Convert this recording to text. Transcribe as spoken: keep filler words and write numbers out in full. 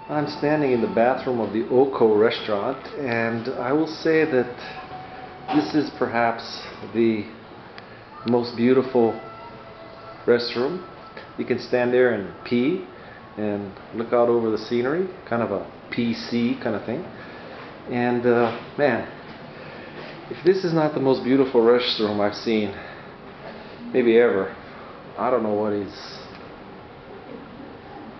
I'm standing in the bathroom of the Oko restaurant, and I will say that this is perhaps the most beautiful restroom. You can stand there and pee and look out over the scenery, kind of a P C kind of thing. And uh, man, if this is not the most beautiful restroom I've seen, maybe ever, I don't know what is.